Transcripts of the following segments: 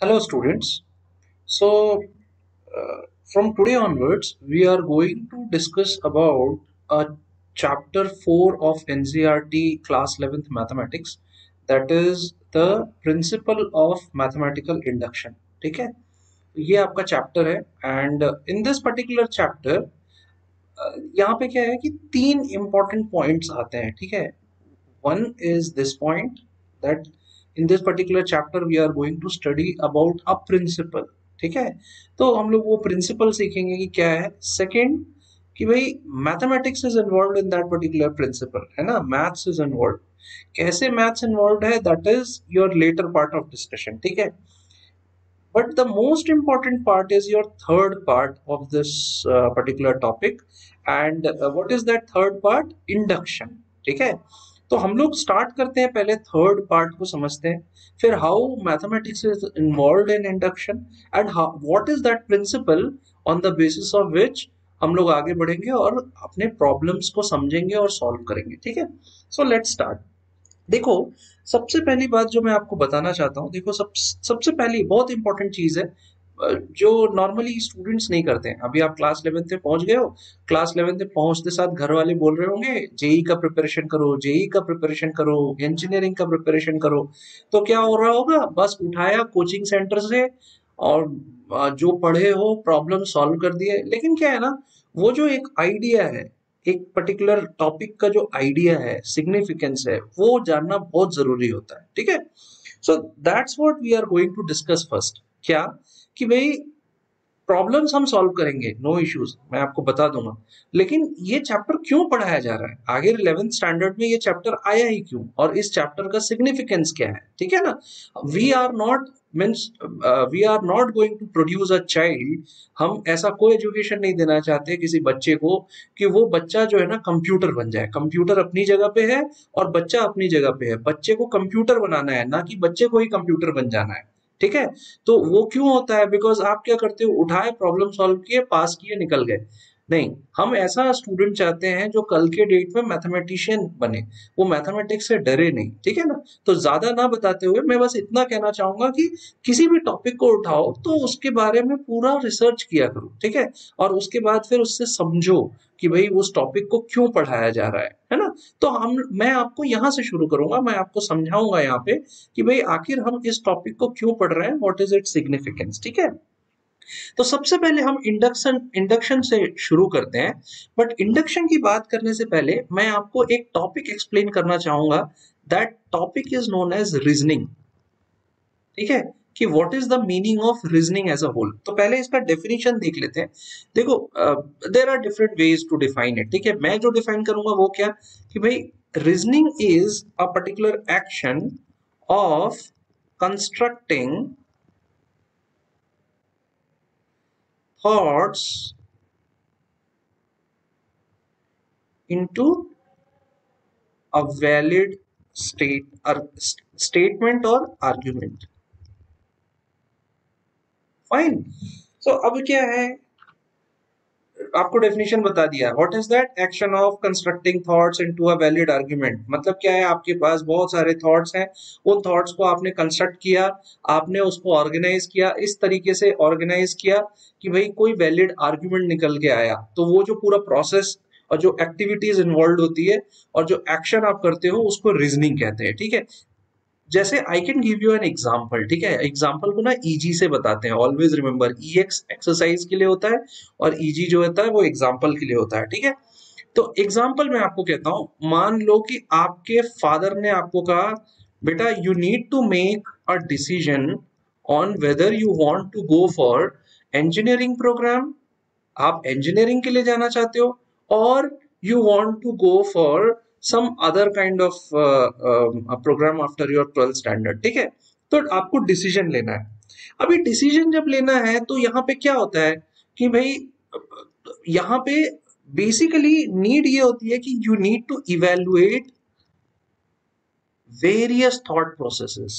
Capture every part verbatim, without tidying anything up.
Hello students. So uh, from today onwards we are going to discuss about a chapter four of N C E R T class eleventh mathematics, that is the principle of mathematical induction. ठीक है, ये आपका chapter है and in this particular chapter यहाँ पे क्या है कि तीन इंपॉर्टेंट पॉइंट्स आते हैं. ठीक है, one is this point that in this particular chapter we are going to study about a principle. ठीक है, तो हम लोग वो प्रिंसिपल सीखेंगे कि क्या है. सेकंड कि भाई mathematics is involve in that particular principle, है ना, मैथ्स इज इन्वॉल्व. कैसे मैथ्स इन्वॉल्व है, that is your latter part of discussion. ठीक है, but the most important part is your third part of this uh, particular topic. And uh, what is that third part? Induction. ठीक है, तो हम लोग start करते हैं, पहले थर्ड पार्ट को समझते हैं, फिर how mathematics is involve in induction and what is that principle on the basis of which हम लोग आगे बढ़ेंगे और अपने प्रॉब्लम्स को समझेंगे और सॉल्व करेंगे. ठीक है, सो लेट्स स्टार्ट. देखो, सबसे पहली बात जो मैं आपको बताना चाहता हूँ, देखो सब सबसे पहली बहुत इंपॉर्टेंट चीज है जो नॉर्मली स्टूडेंट्स नहीं करते हैं. अभी आप क्लास इलेवेंथ में पहुंच गए हो, क्लास इलेवेंथ में पहुंचते साथ घर वाले बोल रहे होंगे जेई का प्रिपरेशन करो, जेई का प्रिपरेशन करो, इंजीनियरिंग का प्रिपरेशन करो. तो क्या हो रहा होगा, बस उठाया कोचिंग सेंटर से और जो पढ़े हो प्रॉब्लम सॉल्व कर दिए. लेकिन क्या है ना, वो जो एक आइडिया है, एक पर्टिकुलर टॉपिक का जो आइडिया है, सिग्निफिकेंस है, वो जानना बहुत जरूरी होता है. ठीक है, so that's what we are going to discuss first. क्या कि भाई प्रॉब्लम्स हम सॉल्व करेंगे, नो इश्यूज, मैं आपको बता दूंगा. लेकिन ये चैप्टर क्यों पढ़ाया जा रहा है, आगे इलेवेंथ स्टैंडर्ड में ये चैप्टर आया ही क्यों, और इस चैप्टर का सिग्निफिकेंस क्या है. ठीक है ना, we are not means we are not going to produce a child. हम ऐसा कोई एजुकेशन नहीं देना चाहते किसी बच्चे को कि वो बच्चा जो है ना कंप्यूटर बन जाए. कंप्यूटर अपनी जगह पे है और बच्चा अपनी जगह पे है. बच्चे को कंप्यूटर बनाना है, ना कि बच्चे को ही कंप्यूटर बन जाना है. ठीक है, तो वो क्यों होता है, बिकॉज आप क्या करते हो, उठाए प्रॉब्लम सॉल्व किए, पास किए, निकल गए. नहीं, हम ऐसा स्टूडेंट चाहते हैं जो कल के डेट में मैथमेटिशियन बने, वो मैथमेटिक्स से डरे नहीं. ठीक है ना, तो ज्यादा ना बताते हुए मैं बस इतना कहना चाहूंगा कि किसी भी टॉपिक को उठाओ तो उसके बारे में पूरा रिसर्च किया करो. ठीक है, और उसके बाद फिर उससे समझो कि भाई उस टॉपिक को क्यों पढ़ाया जा रहा है है ना. तो हम मैं आपको यहाँ से शुरू करूंगा, मैं आपको समझाऊंगा यहाँ पे कि भाई आखिर हम इस टॉपिक को क्यों पढ़ रहे हैं, व्हाट इज इट सिग्निफिकेंस. ठीक है, तो सबसे पहले हम इंडक्शन इंडक्शन से शुरू करते हैं. बट इंडक्शन की बात करने से पहले मैं आपको एक टॉपिक एक्सप्लेन करना चाहूंगा. That topic is known as reasoning. ठीक है, कि what is the meaning of reasoning as a whole. तो पहले इसका डेफिनेशन देख लेते हैं. देखो, there are different ways to define it. ठीक है, मैं जो डिफाइन करूंगा वो क्या, कि भाई reasoning is a particular action of constructing thoughts into a valid state or statement or argument. Fine. So अब क्या है, आपको डेफिनेशन बता दिया. What is that, action of constructing thoughts into a valid argument. मतलब क्या है, आपके पास बहुत सारे थॉट्स हैं, उन थॉट्स को आपने कंस्ट्रक्ट किया, आपने उसको ऑर्गेनाइज किया, इस तरीके से ऑर्गेनाइज किया कि भाई कोई वैलिड आर्गुमेंट निकल के आया. तो वो जो पूरा प्रोसेस और जो एक्टिविटीज इन्वॉल्व होती है और जो एक्शन आप करते हो उसको रीजनिंग कहते हैं. ठीक है, जैसे I can give you an example. ठीक है, एग्जाम्पल को ना ईजी से बताते हैं. Always remember, E X exercise के लिए होता है और ईजी जो होता है वो एग्जाम्पल के लिए होता है. ठीक है, तो एग्जाम्पल मैं आपको कहता हूं, मान लो कि आपके फादर ने आपको कहा, बेटा you need to make a decision on whether you want to go for engineering program. आप इंजीनियरिंग के लिए जाना चाहते हो और you want to go for some other kind of program after your twelfth standard. ठीक है, तो आपको डिसीजन लेना है. अभी डिसीजन जब लेना है तो यहाँ पे क्या होता है कि भाई यहाँ पे बेसिकली नीड ये होती है कि you need to evaluate various thought processes,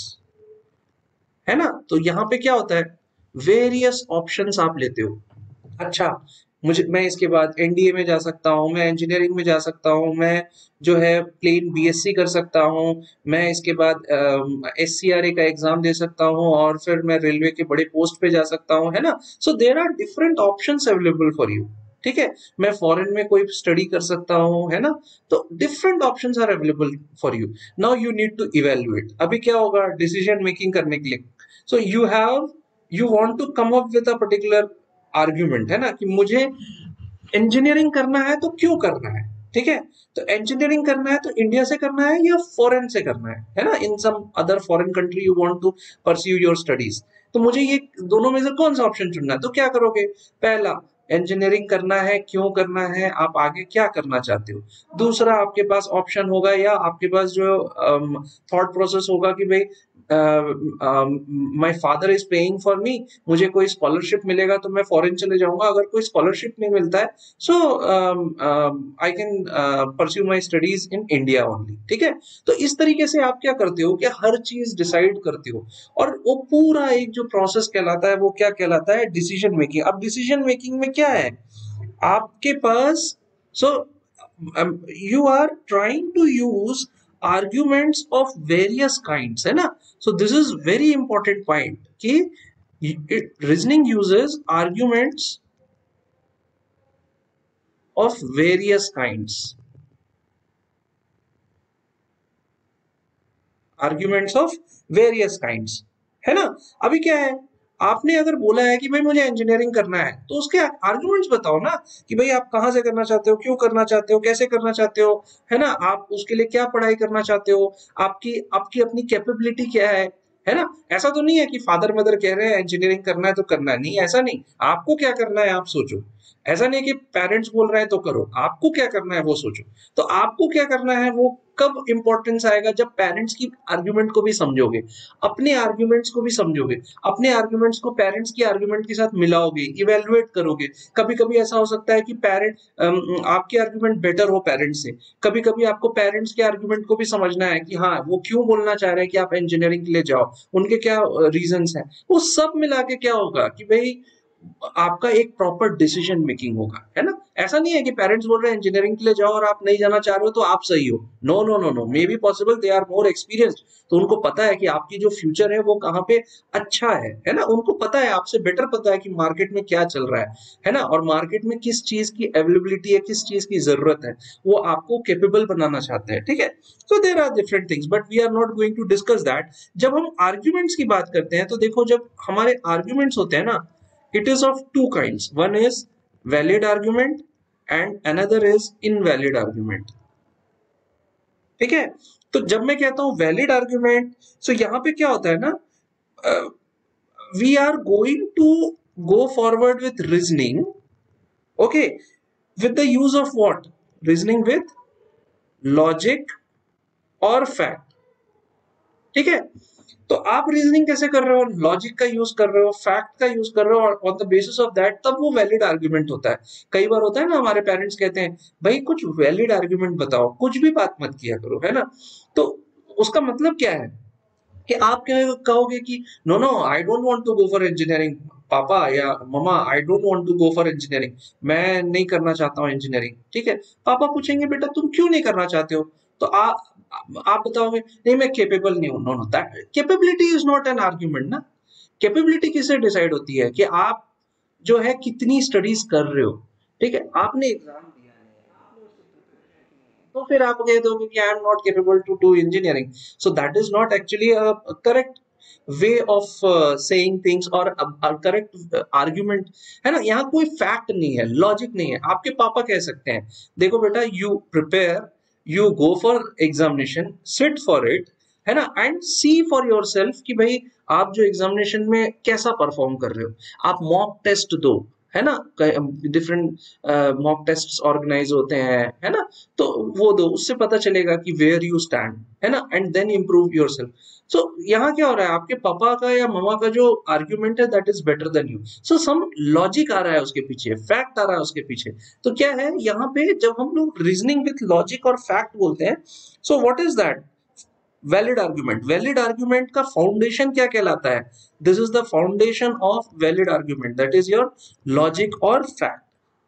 है ना. तो यहाँ पे क्या होता है, वेरियस ऑप्शंस आप लेते हो. अच्छा, मुझे मैं इसके बाद एनडीए में जा सकता हूँ, मैं इंजीनियरिंग में जा सकता हूँ, मैं जो है प्लेन बीएससी कर सकता हूँ, मैं इसके बाद एससीआरए का एग्जाम दे सकता हूँ और फिर मैं रेलवे के बड़े पोस्ट पे जा सकता हूँ, है ना। So there are different options available for you, ठीक है। मैं फॉरेन में कोई स्टडी कर सकता हूँ, है ना। तो different options are available for you. Now you need to evaluate. अभी क्या होगा डिसीजन मेकिंग करने के लिए, so you have you want to come up with a particular argument, है ना, कि मुझे इंजीनियरिंग करना है तो क्यों करना है, ठीक है। तो इंजीनियरिंग करना है तो इंडिया से करना है या फॉरेन से करना है है ना, in some other foreign country you want to pursue your studies. तो मुझे ये दोनों में से कौन सा ऑप्शन चुनना है, तो क्या करोगे, पहला इंजीनियरिंग करना है, क्यों करना है, आप आगे क्या करना चाहते हो। दूसरा आपके पास ऑप्शन होगा या आपके पास जो थॉट प्रोसेस होगा कि भाई my father is paying for me, मुझे कोई स्कॉलरशिप मिलेगा तो मैं फॉरेन चले जाऊंगा, अगर कोई स्कॉलरशिप नहीं मिलता है so I can pursue my studies in India only, ठीक है। तो इस तरीके से आप क्या करते हो कि हर चीज डिसाइड करते हो, और वो पूरा एक जो प्रोसेस कहलाता है वो क्या कहलाता है, डिसीजन मेकिंग। अब डिसीजन मेकिंग में क्या है आपके पास, so you are trying to use arguments of various kinds, है ना। so this is very important point कि it, reasoning uses arguments of various kinds, arguments of various kinds, है ना। अभी क्या है, आपने अगर बोला है कि भाई मुझे इंजीनियरिंग करना है तो उसके आर्गुमेंट्स बताओ ना, कि भाई आप कहाँ से करना चाहते हो, क्यों करना चाहते हो, कैसे करना चाहते हो, है ना, आप उसके लिए क्या पढ़ाई करना चाहते हो, आपकी आपकी अपनी कैपेबिलिटी क्या है है ना। ऐसा तो नहीं है कि फादर मदर कह रहे हैं इंजीनियरिंग करना है तो करना है, नहीं ऐसा नहीं, आपको क्या करना है आप सोचो। ऐसा नहीं कि पेरेंट्स बोल रहे हैं तो करो, आपको क्या करना है वो सोचो। तो आपको क्या करना है वो कब इंपॉर्टेंस आएगा, जब पेरेंट्स की आर्ग्यूमेंट को भी समझोगे, अपने आर्ग्यूमेंट्स को भी समझोगे, अपने आर्ग्यूमेंट्स को पेरेंट्स की आर्ग्यूमेंट के साथ मिलाओगे, इवेलुएट करोगे। कभी कभी ऐसा हो सकता है कि पेरेंट आपके आर्ग्यूमेंट बेटर हो पेरेंट्स से, कभी कभी आपको पेरेंट्स के आर्ग्यूमेंट को भी समझना है कि हाँ वो क्यों बोलना चाह रहे हैं कि आप इंजीनियरिंग के लिए जाओ, उनके क्या रीजंस हैं, वो सब मिला के क्या होगा कि भाई आपका एक प्रॉपर डिसीजन मेकिंग होगा, है ना। ऐसा नहीं है कि पेरेंट्स बोल रहे हैं इंजीनियरिंग के लिए जाओ और आप नहीं जाना चाह रहे हो तो आप सही हो, no no no no, may be possible they are more experienced, तो उनको पता है कि आपकी जो फ्यूचर है वो कहाँ पे अच्छा है है ना, उनको पता है, आपसे बेटर पता है कि मार्केट में क्या चल रहा है है ना, और मार्केट में किस चीज की अवेलेबिलिटी है, किस चीज की जरूरत है, वो आपको कैपेबल बनाना चाहते हैं, ठीक है। So there are different things but we are not going to discuss that. जब हम आर्ग्यूमेंट्स की बात करते हैं तो देखो, जब हमारे आर्ग्यूमेंट्स होते हैं ना, it is of two kinds, one is valid argument and another is invalid argument, ठीक है। तो जब मैं कहता हूं वैलिड आर्ग्यूमेंट, सो यहां पे क्या होता है ना, we are going to go forward with reasoning, okay, with the use of what, reasoning with logic और फैक्ट, ठीक है। तो आप रीजनिंग कैसे कर रहे हो, लॉजिक का यूज कर रहे हो, फैक्ट का यूज कर रहे हो, और on the basis of that तब वो वैलिड आर्ग्यूमेंट होता है। कई बार होता है ना, हमारे पेरेंट्स कहते हैं भाई कुछ वैलिड आर्ग्यूमेंट बताओ, कुछ भी बात मत किया करो, है ना। तो उसका मतलब क्या है कि आप कहोगे कि no no I don't want to go for engineering, पापा या ममा I don't want to go for engineering, मैं नहीं करना चाहता हूँ इंजीनियरिंग, ठीक है। पापा पूछेंगे बेटा तुम क्यों नहीं करना चाहते हो, तो आप आप बताओगे नहीं मैं केपेबल नहीं हूं, no no, that capability is not an argument ना। कैपेबिलिटी किससे डिसाइड होती है कि आप जो है कितनी स्टडीज कर रहे हो, ठीक है। आपने एग्जाम दिया है, तो फिर आप कहते हो कि I am not capable to do engineering, so that is not actually a correct way of saying things और करेक्ट आर्ग्यूमेंट, है ना। यहाँ कोई फैक्ट नहीं है, लॉजिक नहीं है। आपके पापा कह सकते हैं देखो बेटा you prepare, you go for examination, sit for it, है ना, and see for yourself कि भाई आप जो एग्जामिनेशन में कैसा परफॉर्म कर रहे हो, आप मॉक टेस्ट दो, है ना, डिफरेंट मॉक टेस्ट ऑर्गेनाइज होते हैं, है ना, तो वो दो, उससे पता चलेगा कि वेयर यू स्टैंड, है ना, and then improve yourself. So यहाँ क्या हो रहा है, आपके पापा का या ममा का जो आर्ग्यूमेंट है that is better than you, so some logic आ रहा है उसके पीछे, फैक्ट आ रहा है उसके पीछे। तो क्या है यहाँ पे जब हम लोग रीजनिंग विथ लॉजिक और फैक्ट बोलते हैं, so what is that, valid argument. Valid argument का फाउंडेशन क्या कहलाता है, this is the foundation of valid argument, that is your logic और फैक्ट,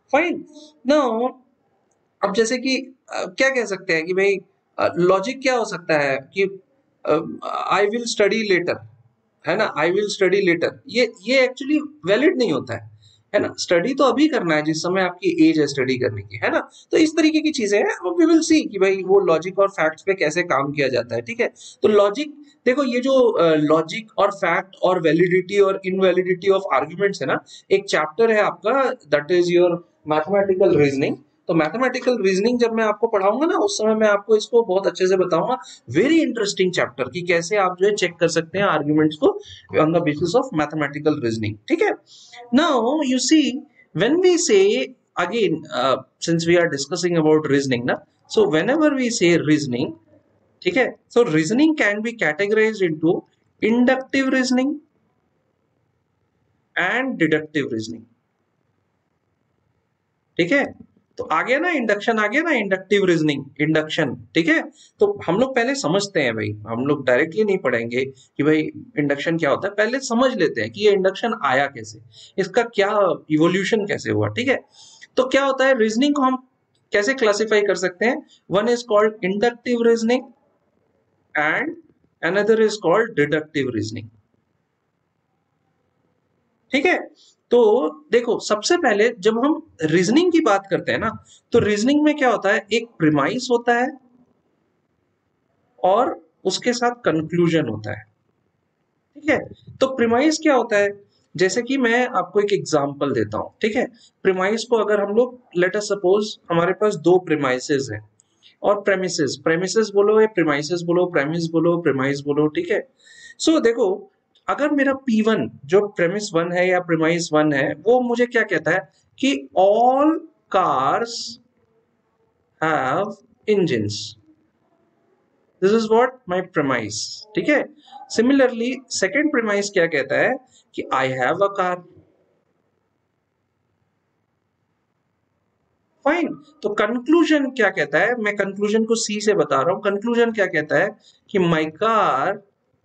फाइन। नाउ अब जैसे कि अ, क्या कह सकते हैं कि भाई लॉजिक क्या हो सकता है कि आई विल स्टडी लेटर, है ना, आई विल स्टडी लेटर, ये ये एक्चुअली वैलिड नहीं होता है, है ना। स्टडी तो अभी करना है जिस समय आपकी एज है स्टडी करने की, है ना। तो इस तरीके की चीजें हैं, वी विल सी कि भाई वो लॉजिक और फैक्ट्स पे कैसे काम किया जाता है, ठीक है। तो लॉजिक, देखो ये जो लॉजिक uh, और फैक्ट और वैलिडिटी और इनवैलिडिटी ऑफ आर्ग्यूमेंट्स है ना, एक चैप्टर है आपका, that is your mathematical reasoning. तो मैथमेटिकल रीजनिंग जब मैं आपको पढ़ाऊंगा ना, उस समय मैं आपको इसको बहुत अच्छे से बताऊंगा। वेरी इंटरेस्टिंग चैप्टर कि कैसे आप जो है चेक कर सकते हैं आर्ग्यूमेंट्स को on the basis of mathematical reasoning, ठीक है। Now you see, when we say again, since we are discussing about reasoning ना, so whenever we say reasoning, ठीक है, so reasoning can be categorised into inductive reasoning and deductive reasoning, ठीक है। तो आ गया ना इंडक्शन, आ गया ना इंडक्टिव रीजनिंग, इंडक्शन, ठीक है। तो हम लोग पहले समझते हैं भाई, हम लोग डायरेक्टली नहीं पढ़ेंगे कि भाई इंडक्शन क्या होता है, पहले समझ लेते हैं कि ये इंडक्शन आया कैसे, इसका क्या इवोल्यूशन कैसे हुआ, ठीक है। तो क्या होता है, रीजनिंग को हम कैसे क्लासिफाई कर सकते हैं, one is called inductive reasoning and another is called deductive reasoning, ठीक है। तो देखो सबसे पहले जब हम रीजनिंग की बात करते हैं ना, तो रीजनिंग में क्या होता है, एक प्रिमाइस होता है और उसके साथ कंक्लूजन होता है, ठीक है। तो प्रिमाइस क्या होता है, जैसे कि मैं आपको एक एग्जांपल देता हूं, ठीक है। प्रिमाइस को अगर हम लोग, लेट अस सपोज हमारे पास दो प्रिमाइसेस हैं और प्रेमिसेस, प्रेमिसेस बोलो या प्रिमाइसेस बोलो, प्रेमिस बोलो, प्रिमाइस बोलो, ठीक है। सो so, देखो, अगर मेरा पी वन जो प्रेमिस वन है या प्रिमाइस वन है, वो मुझे क्या कहता है कि all cars have engines, this is what my premise, ठीक है। सिमिलरली सेकंड प्रेमाइस क्या कहता है कि I have a car, fine. तो कंक्लूजन क्या कहता है, मैं कंक्लूजन को सी से बता रहा हूं, कंक्लूजन क्या कहता है कि my car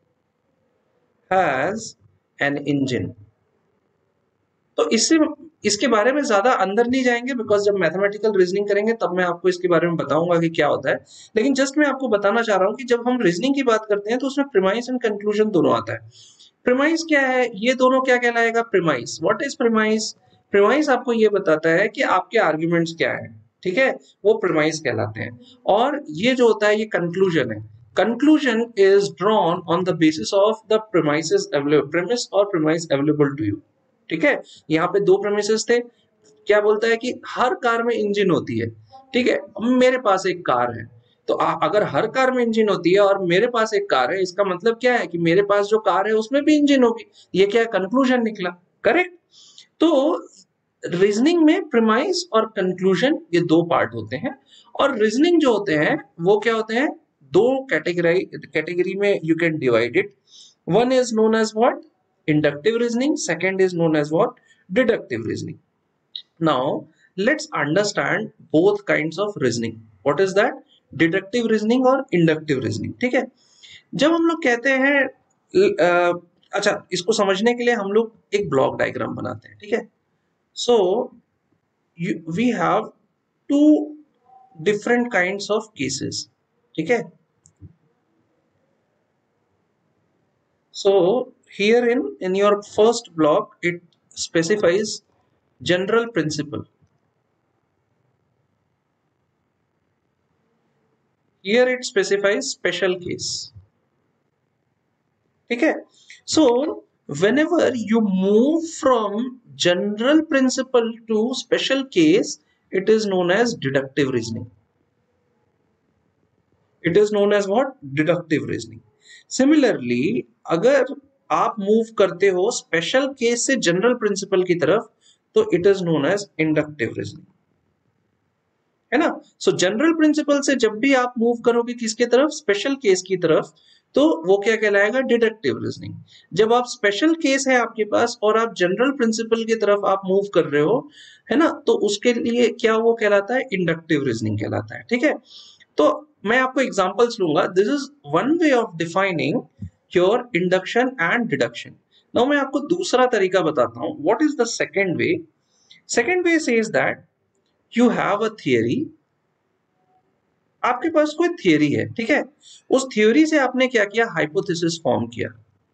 has an engine. तो इससे, इसके बारे में ज्यादा अंदर नहीं जाएंगे, बिकॉज जब मैथमेटिकल रीजनिंग करेंगे तब मैं आपको इसके बारे में बताऊंगा कि क्या होता है। लेकिन जस्ट मैं आपको बताना चाह रहा हूं कि जब हम रीजनिंग की बात करते हैं तो उसमें प्रिमाइस एंड कंक्लूजन दोनों आता है। प्रिमाइस क्या है, ये दोनों क्या कहलाएगा, premise, what is premise, premise आपको ये बताता है कि आपके आर्ग्यूमेंट्स क्या है, ठीक है, वो प्रिमाइस कहलाते हैं। और ये जो होता है ये कंक्लूजन है, conclusion is drawn on the basis of the premises available, premise और प्रिमाइस अवेलेबल टू यू, ठीक है। यहाँ पे दो प्रेमिसेस थे, क्या बोलता है कि हर कार में इंजन होती है, ठीक है। मेरे पास एक कार है, तो आ, अगर हर कार में इंजन होती है और मेरे पास एक कार है, इसका मतलब क्या है कि मेरे पास जो कार है उसमें भी इंजन होगी, ये क्या कंक्लूजन निकला, करेक्ट। तो रीजनिंग में प्रिमाइस और कंक्लूजन ये दो पार्ट होते हैं, और रीजनिंग जो होते हैं वो क्या होते हैं, दो कैटेगरी कैटेगरी में you can divide it. One is known as what, inductive reasoning, second is known as what, deductive reasoning. Now let's understand both kinds of reasoning, what is that, deductive reasoning और inductive reasoning, ठीक है। जब हम लोग कहते हैं uh, अच्छा, इसको समझने के लिए हम लोग एक ब्लॉक डायग्राम बनाते हैं, ठीक है। So we have two different kinds of cases, ठीक है। So here in in your first block it specifies general principle. Here it specifies special case. ठीक है। So whenever you move from general principle to special case, it is known as deductive reasoning. It is known as what, deductive reasoning. Similarly, अगर आप move करते हो special case से general principle की तरफ, तो it is known as inductive reasoning, है ना। सो जनरल प्रिंसिपल से जब भी आप मूव करोगे किसके तरफ, स्पेशल केस की तरफ, तो वो क्या कहलाएगा, डिडक्टिव रीजनिंग। जब आप स्पेशल केस है आपके पास और आप जनरल प्रिंसिपल की तरफ आप मूव कर रहे हो, है ना, तो उसके लिए क्या वो कहलाता है, इंडक्टिव रीजनिंग कहलाता है, ठीक है। तो मैं आपको एग्जांपल्स लूंगा, this is one way of defining your induction and deduction. Now मैं आपको दूसरा तरीका बताता हूं, what is the second way. Second way says that you have a theory, आपके पास कोई थियरी है, ठीक है, उस थियरी से आपने क्या किया, हाइपोथेसिस फॉर्म किया,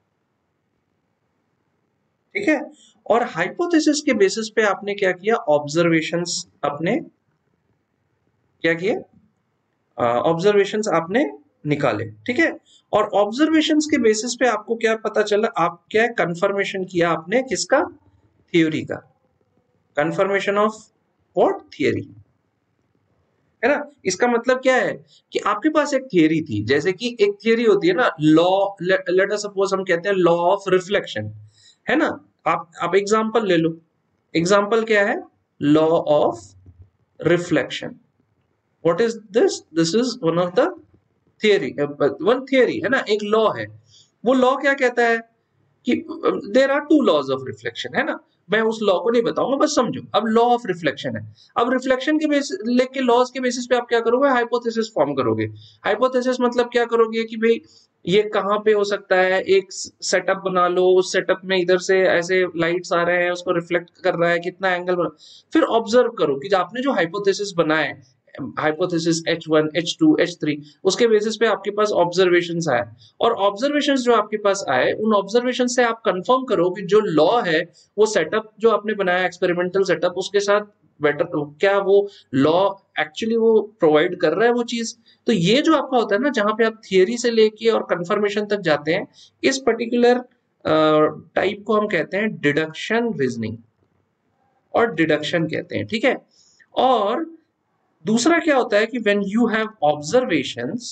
ठीक है, और हाइपोथेसिस के बेसिस पे आपने क्या किया, ऑब्जर्वेशंस अपने क्या किए, ऑब्जर्वेशंस आपने निकाले, ठीक है, और ऑब्जर्वेशंस के बेसिस पे आपको क्या पता चला, आप क्या कंफर्मेशन किया आपने, किसका, थ्योरी का, कंफर्मेशन ऑफ व्हाट, थियरी, है ना। इसका मतलब क्या है कि आपके पास एक थियरी थी, जैसे कि एक थियरी होती है ना, लॉ, लेट अस सपोज हम कहते हैं लॉ ऑफ रिफ्लेक्शन, है ना। आप आप एग्जांपल ले लो, एग्जांपल क्या है, law of reflection, what is this, this is one of the theory, one theory है ना, एक लॉ है। वो लॉ क्या कहता है कि there are two laws of reflection, है ना, मैं उस लॉ को नहीं बताऊंगा, बस समझो, अब लॉ ऑफ रिफ्लेक्शन है। अब रिफ्लेक्शन के बेसिस लेके लॉज के बेसिस पे आप क्या करोगे, हाइपोथेसिस फॉर्म करोगे। हाइपोथेसिस मतलब क्या करोगे कि भाई ये कहाँ पे हो सकता है, एक सेटअप बना लो, उस सेटअप में इधर से ऐसे लाइट्स आ रहे हैं, उसको रिफ्लेक्ट कर रहा है, कितना एंगल बना, फिर ऑब्जर्व करो कि आपने जो हाइपोथेसिस बनाए, hypothesis H one, H two, H three, उसके बेसिस पे आपके पास ऑब्जर्वेशंस आए, और ऑब्जर्वेशंस जो आपके पास आए, उन ऑब्जर्वेशन से आप कंफर्म करो कि जो लॉ है, वो सेटअप जो आपने बनाया, एक्सपेरिमेंटल सेटअप, उसके साथ बेटर, क्या वो लॉ एक्चुअली वो प्रोवाइड कर रहा है वो चीज। तो ये जो आपका होता है ना, जहां पे आप थियरी से लेके और कंफर्मेशन तक जाते हैं, इस पर्टिकुलर टाइप को हम कहते हैं डिडक्शन रीजनिंग, और डिडक्शन कहते हैं, ठीक है। और दूसरा क्या होता है कि when you have observations,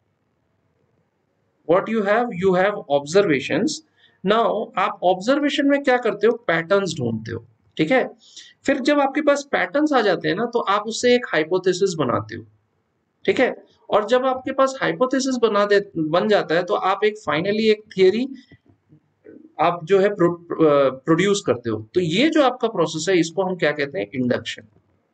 what you have, you have observations, now आप ऑब्जर्वेशन में क्या करते हो, पैटर्न्स ढूंढते हो, ठीक है। फिर जब आपके पास पैटर्न्स आ जाते हैं ना, तो आप उससे एक हाइपोथेसिस बनाते हो, ठीक है, और जब आपके पास हाइपोथेसिस बना दे बन जाता है, तो आप एक फाइनली एक थियरी आप जो है प्रो, प्रोड्यूस करते हो। तो ये जो आपका प्रोसेस है, इसको हम क्या कहते हैं, इंडक्शन,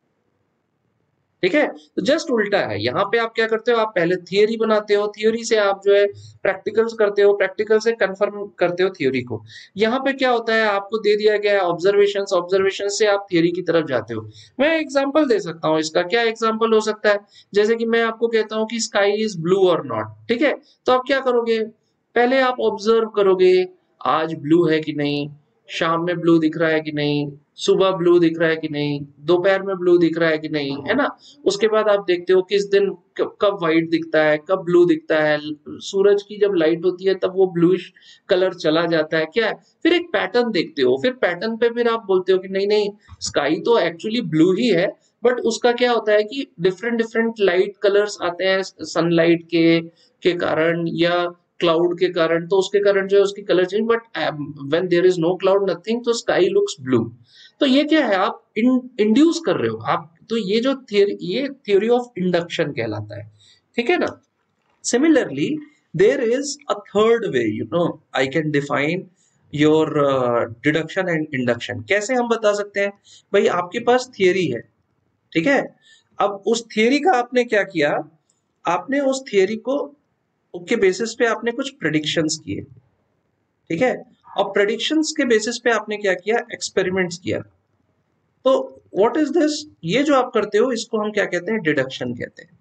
ठीक है। तो जस्ट उल्टा है, यहाँ पे आप क्या करते हो, आप पहले थियरी बनाते हो, थियरी से आप जो है प्रैक्टिकल्स करते हो, प्रैक्टिकल से कंफर्म करते हो थियरी को। यहाँ पे क्या होता है, आपको दे दिया गया है ऑब्जर्वेशंस, ऑब्जर्वेशन से आप थियरी की तरफ जाते हो। मैं एग्जांपल दे सकता हूँ इसका, क्या एग्जांपल हो सकता है, जैसे कि मैं आपको कहता हूँ कि स्काई इज ब्लू और नॉट, ठीक है, तो आप क्या करोगे, पहले आप ऑब्जर्व करोगे, आज ब्लू है कि नहीं, शाम में ब्लू दिख रहा है कि नहीं, सुबह ब्लू दिख रहा है कि नहीं, दोपहर में ब्लू दिख रहा है कि नहीं, है ना। उसके बाद आप देखते हो किस दिन कब व्हाइट दिखता है, कब ब्लू दिखता है, सूरज की जब लाइट होती है तब वो ब्लूइश कलर चला जाता है, क्या है, फिर एक पैटर्न देखते हो, फिर पैटर्न पे फिर आप बोलते हो कि नहीं नहीं, स्काई तो एक्चुअली ब्लू ही है, बट उसका क्या होता है कि डिफरेंट डिफरेंट लाइट कलर्स आते हैं सनलाइट के के कारण या क्लाउड के कारण, तो उसके कारण जो है उसकी colour change, but when there is no cloud nothing, तो स्काई लुक्स ब्लू। तो ये क्या है, आप इंड्यूस कर रहे हो आप, तो ये जो थियरी, ये थ्योरी ऑफ इंडक्शन कहलाता है, ठीक है ना। Similarly there is a third way, you know, I can define your deduction and induction. कैसे हम बता सकते हैं, भाई आपके पास थियरी है, ठीक है, अब उस थियरी का आपने क्या किया, आपने उस थियरी को के बेसिस पे आपने कुछ प्रेडिक्शंस किए, ठीक है, और प्रेडिक्शंस के बेसिस पे आपने क्या किया, एक्सपेरिमेंट्स किया। तो व्हाट इज दिस, ये जो आप करते हो इसको हम क्या कहते हैं, डिडक्शन कहते हैं,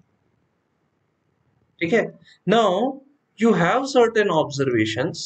ठीक है। Now you have certain observations,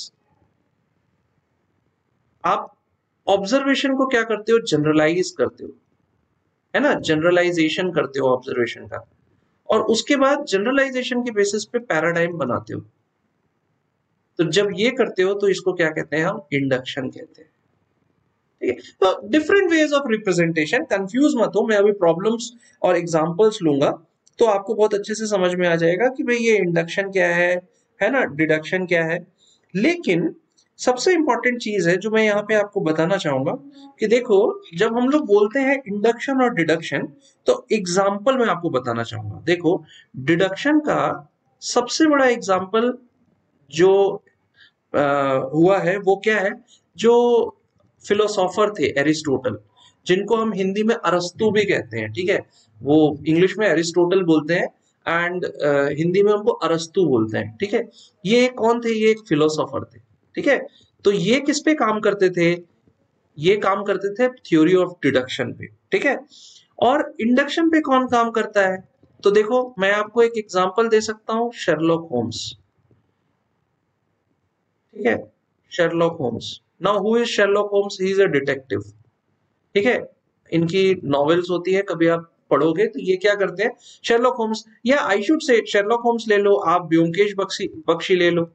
आप ऑब्जर्वेशन को क्या करते हो, जनरलाइज करते हो, है ना, जनरलाइजेशन करते हो ऑब्जर्वेशन का, और उसके बाद जनरलाइजेशन के बेसिस पे पैराडाइम बनाते हो। तो जब ये करते हो तो इसको क्या कहते हैं, हम इंडक्शन कहते हैं, ठीक है। तो different ways of representation, confuse मत हो, मैं अभी प्रॉब्लम्स और एग्जांपल्स लूंगा, तो आपको बहुत अच्छे से समझ में आ जाएगा कि भाई ये इंडक्शन क्या है है ना, डिडक्शन क्या है। लेकिन सबसे इंपॉर्टेंट चीज है जो मैं यहाँ पे आपको बताना चाहूंगा कि देखो, जब हम लोग बोलते हैं इंडक्शन और डिडक्शन, तो एग्जाम्पल मैं आपको बताना चाहूंगा। देखो, डिडक्शन का सबसे बड़ा एग्जाम्पल जो आ, हुआ है वो क्या है, जो फिलोसोफर थे एरिस्टोटल, जिनको हम हिंदी में अरस्तु भी कहते हैं, ठीक है, वो इंग्लिश में एरिस्टोटल बोलते हैं एंड हिंदी में उनको अरस्तु बोलते हैं, ठीक है। ये कौन थे, ये एक फिलोसोफर थे, ठीक है। तो ये किस पे काम करते थे, ये काम करते थे थ्योरी ऑफ डिडक्शन पे, ठीक है। और इंडक्शन पे कौन काम करता है? तो देखो मैं आपको एक एग्जांपल दे सकता हूं, शेरलॉक होम्स। ठीक है, Sherlock Holmes. Now who is Sherlock Holmes? He is a detective. ठीक है, इनकी नॉवेल्स होती है, कभी आप पढ़ोगे तो ये क्या करते हैं, शेरलॉक होम्स, या I should say Sherlock Holmes ले लो, आप ब्योमकेश बख्शी बख्शी ले लो।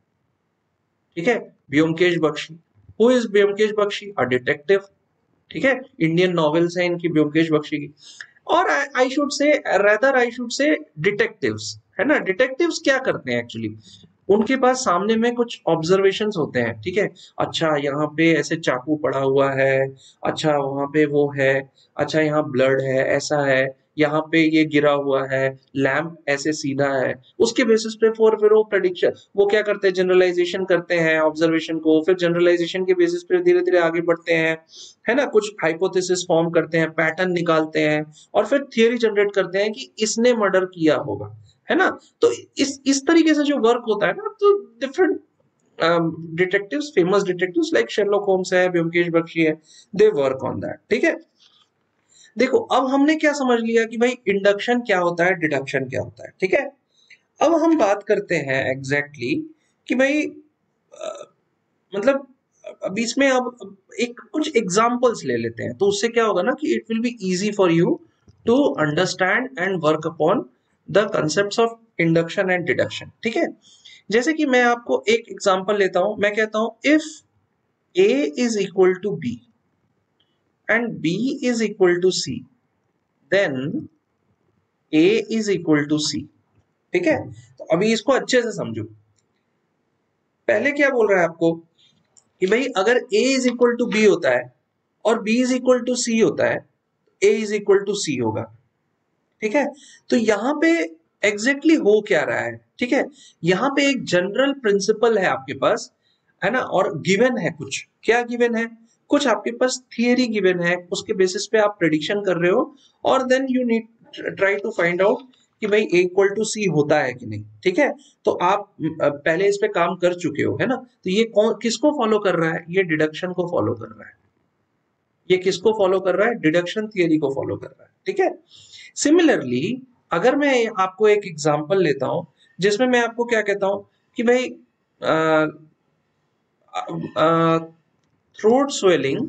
ठीक है, Byomkesh Bakshi. Who is Byomkesh Bakshi? A detective. ठीक है, इंडियन नॉवेल्स हैं इनकी, ब्योमकेश बख्शी की। और I should say, rather I should say detectives, है ना। डिटेक्टिव्स क्या करते हैं एक्चुअली, उनके पास सामने में कुछ ऑब्जर्वेशंस होते हैं। ठीक है, अच्छा यहाँ पे ऐसे चाकू पड़ा हुआ है, अच्छा वहां पे वो है, अच्छा यहाँ ब्लड है, ऐसा है, यहाँ पे ये गिरा हुआ है, लैंप ऐसे सीधा है, उसके बेसिस पे फिर फिर वो प्रेडिक्शन, वो क्या करते हैं, जनरलाइजेशन करते हैं ऑब्जर्वेशन को, फिर जनरलाइजेशन के बेसिस पे धीरे धीरे आगे बढ़ते हैं, है ना, कुछ हाइपोथेसिस फॉर्म करते हैं, पैटर्न निकालते हैं, और फिर थियरी जनरेट करते हैं कि इसने मर्डर किया होगा, है ना। तो इस इस तरीके से जो वर्क होता है ना, तो different detectives, famous detectives like Sherlock Holmes है, ब्योमकेश बख्शी है, दे वर्क ऑन दैट। ठीक है, देखो अब हमने क्या समझ लिया कि भाई इंडक्शन क्या होता है, डिडक्शन क्या होता है। ठीक है, अब हम बात करते हैं एग्जैक्टली exactly कि भाई अ, मतलब अब इसमें अब एक कुछ एग्जांपल्स ले लेते हैं, तो उससे क्या होगा ना कि it will be easy for you to understand and work upon the concepts of induction and deduction. ठीक है, जैसे कि मैं आपको एक एग्जांपल लेता हूं, मैं कहता हूं if A is equal to B and B is equal to C, then A is equal to C. ठीक है, तो अभी इसको अच्छे से समझो। पहले क्या बोल रहा है आपको कि भाई अगर a is equal to B होता है और b is equal to C होता है, a is equal to C होगा। ठीक है, तो यहां पे एग्जैक्टली exactly हो क्या रहा है? ठीक है, यहाँ पे एक जनरल प्रिंसिपल है आपके पास, है ना, और गिवन है कुछ, क्या गिवन है, कुछ आपके पास थियरी गिवन है, उसके बेसिस पे आप प्रेडिक्शन कर रहे हो, और then you need try to find out कि भाई ए इक्वल टू सी होता है कि नहीं। ठीक है, तो आप अ, पहले इस पे काम कर चुके हो, है ना, तो ये कौन किसको फॉलो कर रहा है, ये डिडक्शन को फॉलो कर रहा है। ये किसको फॉलो कर रहा है, डिडक्शन थियरी को फॉलो कर रहा है। ठीक है, सिमिलरली अगर मैं आपको एक एग्जांपल लेता हूं, जिसमें मैं आपको क्या कहता हूं कि भाई throat swelling,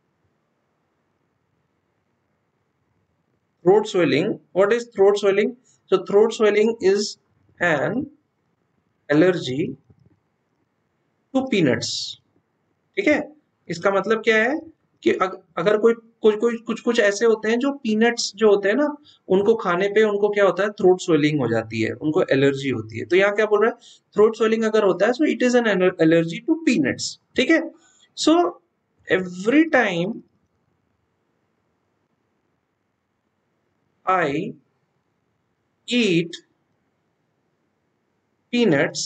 throat swelling, what is throat swelling? So throat swelling is an allergy to peanuts। ठीक है, इसका मतलब क्या है कि अग, अगर कोई कुछ कोई कुछ कुछ ऐसे होते हैं जो पीनट्स जो होते हैं ना, उनको खाने पे उनको क्या होता है, थ्रोट स्वेलिंग हो जाती है, उनको एलर्जी होती है। तो यहाँ क्या बोल रहा है, थ्रोट स्वेलिंग अगर होता है, so it is an allergy to peanuts. ठीक है, so every time I eat peanuts,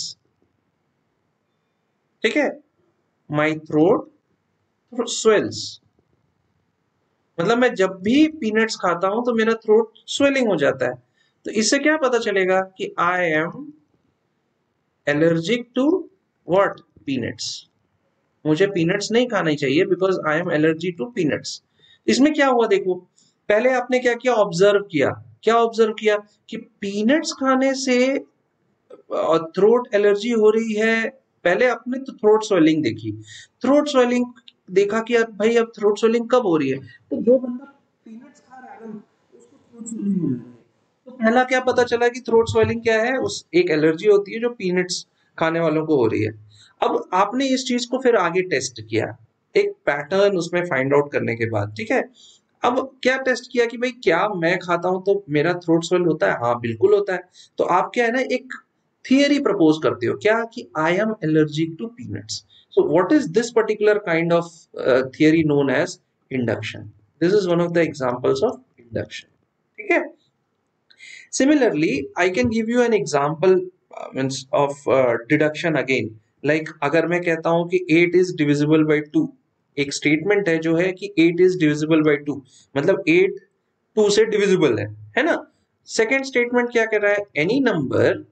ठीक है, माई थ्रोट स्वेल्स। मतलब मैं जब भी पीनट्स खाता हूं तो मेरा थ्रोट स्वेलिंग हो जाता है। तो इससे क्या पता चलेगा कि I am allergic to what, peanuts. मुझे पीनट्स नहीं खाने चाहिए because I am allergy to peanuts. इसमें क्या हुआ देखो, पहले आपने क्या किया, ऑब्जर्व किया, क्या ऑब्जर्व किया कि पीनट्स खाने से थ्रोट एलर्जी हो रही है। पहले आपने तो थ्रोट स्वेलिंग देखी, थ्रोट स्वेलिंग देखा कि अब भाई अब थ्रोट स्वेलिंग कब हो रही है, तो जो बंदा पीनट्स खा रहा है ना, उसको थ्रोट स्वेलिंग हो रही है। तो पहला क्या पता चला कि थ्रोट स्वेलिंग क्या है, उस एक एलर्जी होती है जो पीनट्स खाने वालों को हो रही है। अब आपने इस चीज को फिर आगे टेस्ट किया, एक पैटर्न उसमें फाइंड आउट करने के बाद। ठीक है, अब क्या टेस्ट किया कि भाई क्या मैं खाता हूं तो मेरा थ्रोट स्वेल होता है, हाँ बिल्कुल होता है। तो आप क्या है ना, एक थियरी प्रपोज करते हो, क्या कि I am allergic to peanuts. So what is this particular kind of theory known as induction. This is one of the examples of induction. ठीक है, similarly I can give you an example means of deduction again. Like अगर मैं कहता हूं कि eight is divisible by two, एक statement है जो है कि eight is divisible by two, मतलब एट टू से डिविजिबल है है ना। सेकेंड स्टेटमेंट क्या कह रहा है, एनी नंबर,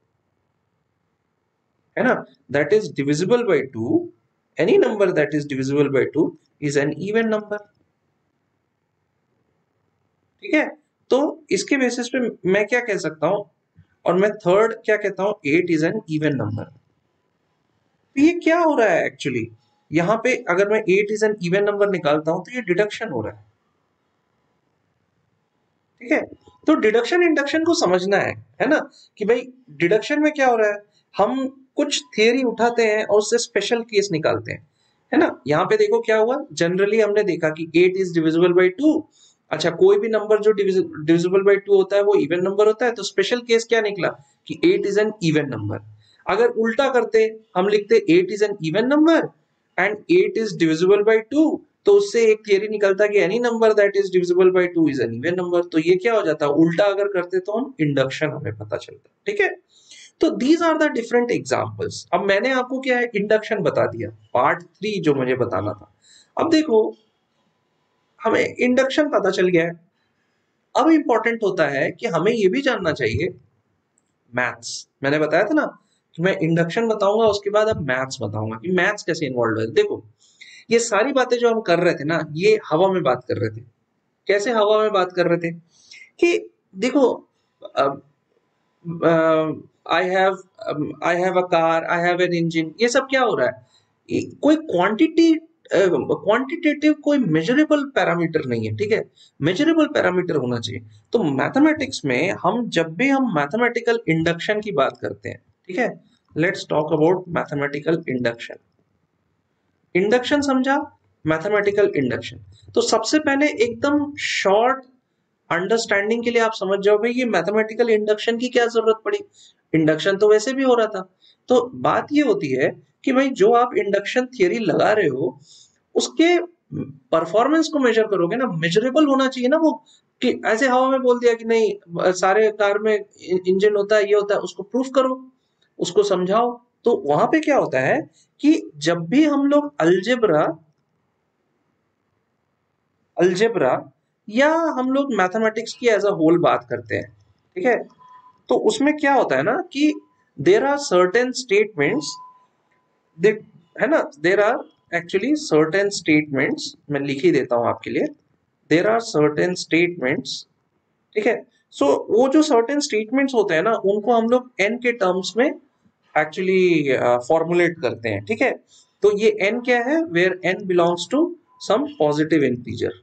है ना, that is divisible by two, any number that is divisible by two is an even number। ठीक है। तो इसके बेसिस पे मैं क्या कह सकता हूं, और मैं थर्ड क्या कहता हूं, eight is an even number. तो ये क्या हो रहा है एक्चुअली, यहाँ पे अगर मैं eight is an even number निकालता हूं तो ये डिडक्शन हो रहा है, ठीक है। तो डिडक्शन इंडक्शन को समझना है है ना, कि भाई डिडक्शन में क्या हो रहा है, हम कुछ थियरी उठाते हैं और उससे स्पेशल केस निकालते हैं, है ना। यहाँ पे देखो क्या हुआ, जनरली हमने देखा कि eight is divisible by two. अच्छा, कोई भी नंबर जो डिविजिबल बाई टू होता है वो इवन नंबर होता है, तो स्पेशल केस क्या निकला कि eight is an even number. अगर उल्टा करते, हम लिखते eight is an even number and eight is divisible by two, तो उससे एक थियरी निकलता कि any number that is divisible by two is an even number. तो ये क्या हो जाता है, उल्टा अगर करते तो हम इंडक्शन हमें पता चलता, ठीक है। तो these are the different examples. अब मैंने आपको क्या है, इंडक्शन बता दिया, पार्ट थ्री जो मुझे बताना था। अब देखो, हमें इंडक्शन पता चल गया है। अब इंपॉर्टेंट होता है कि हमें ये भी जानना चाहिए मैथ्स। मैंने बताया था ना कि मैं इंडक्शन बताऊंगा, उसके बाद अब मैथ्स बताऊंगा कि मैथ्स कैसे इन्वॉल्व है। देखो, ये सारी बातें जो हम कर रहे थे ना, ये हवा में बात कर रहे थे। कैसे हवा में बात कर रहे थे कि देखो, I have I have a car, I have an engine, ये सब क्या हो रहा है, ये कोई क्वांटिटी क्वांटिटेटिव कोई मेजरेबल पैरामीटर नहीं है, ठीक है। मेजरेबल पैरामीटर होना चाहिए। तो मैथमेटिक्स में हम जब भी हम मैथमेटिकल इंडक्शन की बात करते हैं, ठीक है, let's talk about mathematical induction. Induction समझा, मैथमेटिकल इंडक्शन। तो सबसे पहले एकदम शॉर्ट अंडरस्टैंडिंग के लिए आप समझ जाओ भाई, ये मैथमेटिकल इंडक्शन की क्या जरूरत पड़ी, इंडक्शन तो वैसे भी हो रहा था। तो बात ये होती है कि भाई जो आप इंडक्शन थियरी लगा रहे हो, उसके परफॉर्मेंस को मेजर करोगे ना, मेजरेबल होना चाहिए ना वो, कि ऐसे हवा में बोल दिया कि नहीं सारे कार में इंजन होता है, ये होता है, उसको प्रूफ करो, उसको समझाओ। तो वहां पे क्या होता है कि जब भी हम लोग अलजेब्रा अलजेब्रा या हम लोग मैथमेटिक्स की एज अ होल बात करते हैं, ठीक है, तो उसमें क्या होता है ना कि देर आर सर्टेन स्टेटमेंट्स, है ना, there are actually certain statements, मैं लिख ही देता हूं आपके लिए, देर आर सर्टेन स्टेटमेंट्स, ठीक है। सो so, वो जो सर्टेन स्टेटमेंट्स होते हैं ना, उनको हम लोग एन के टर्म्स में एक्चुअली फॉर्मुलेट करते हैं, ठीक है। तो ये एन क्या है, where N belongs to some positive integer,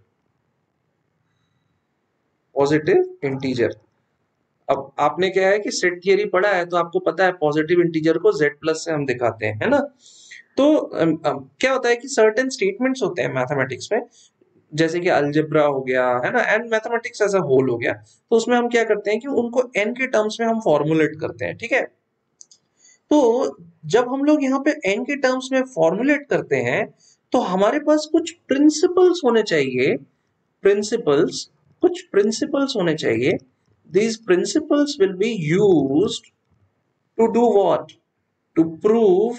positive integer. अब आपने क्या है कि सेट थियरी पढ़ा है, तो आपको पता है पॉजिटिव इंटीजर को z प्लस से हम दिखाते हैं, है ना। तो अम, अम, क्या होता है कि सर्टेन स्टेटमेंट्स होते हैं मैथमेटिक्स में, जैसे कि अलजेब्रा हो गया, है ना, and mathematics as a whole हो गया। तो उसमें हम क्या करते हैं कि उनको n के टर्म्स में हम फॉर्मुलेट करते हैं, ठीक है। तो जब हम लोग यहाँ पे n के टर्म्स में फॉर्मुलेट करते हैं, तो हमारे पास कुछ प्रिंसिपल्स होने चाहिए, प्रिंसिपल्स, कुछ प्रिंसिपल्स होने चाहिए। These principles will be used to do what? To prove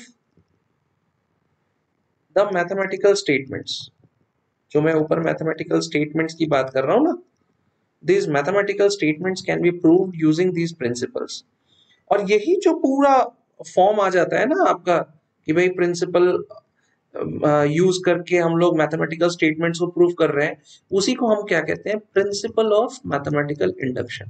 the mathematical statements. जो मैं ऊपर mathematical statements की बात कर रहा हूँ ना, these mathematical statements can be proved using these principles. और यही जो पूरा फॉर्म आ जाता है ना आपका, कि भाई प्रिंसिपल यूज करके हम लोग मैथमेटिकल स्टेटमेंट्स को प्रूव कर रहे हैं, उसी को हम क्या कहते हैं, principle of mathematical induction,